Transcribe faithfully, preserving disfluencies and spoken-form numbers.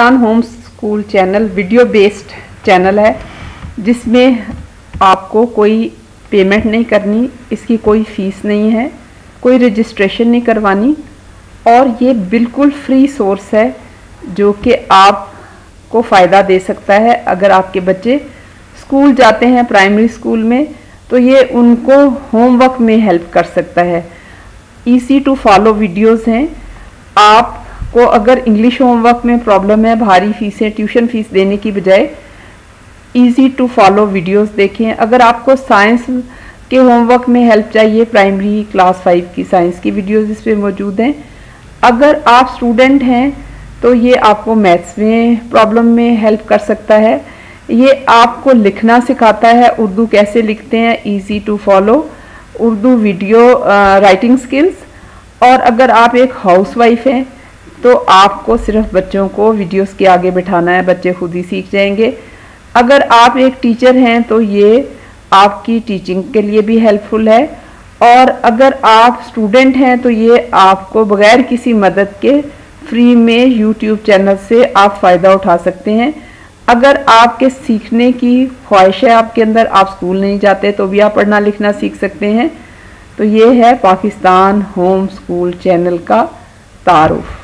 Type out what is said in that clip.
Pakistan home school channel video based channel है, जिसमें आपको कोई पेमेंट नहीं करनी, इसकी कोई फ़ीस नहीं है, कोई रजिस्ट्रेशन नहीं करवानी, और ये बिल्कुल फ्री सोर्स है जो कि आपको फ़ायदा दे सकता है। अगर आपके बच्चे स्कूल जाते हैं प्राइमरी स्कूल में तो ये उनको होमवर्क में हेल्प कर सकता है। ईजी टू फॉलो वीडियोस हैं। आपको अगर इंग्लिश होमवर्क में प्रॉब्लम है, भारी फीसें ट्यूशन फीस देने की बजाय ईजी टू फॉलो वीडियोस देखें। अगर आपको साइंस के होमवर्क में हेल्प चाहिए, प्राइमरी क्लास फाइव की साइंस की वीडियोस इस पे मौजूद हैं। अगर आप स्टूडेंट हैं तो ये आपको मैथ्स में प्रॉब्लम में हेल्प कर सकता है। ये आपको लिखना सिखाता है, उर्दू कैसे लिखते हैं, easy to follow Urdu video writing skills. और अगर आप एक हाउसवाइफ हैं तो आपको सिर्फ बच्चों को वीडियोस के आगे बिठाना है, बच्चे खुद ही सीख जाएंगे। अगर आप एक टीचर हैं तो ये आपकी टीचिंग के लिए भी हेल्पफुल है, और अगर आप स्टूडेंट हैं तो ये आपको बगैर किसी मदद के फ्री में यूट्यूब चैनल से आप फ़ायदा उठा सकते हैं। अगर आपके सीखने की ख्वाहिश है आपके अंदर, आप स्कूल नहीं जाते तो भी आप पढ़ना लिखना सीख सकते हैं। तो ये है पाकिस्तान होम स्कूल चैनल का तारुफ।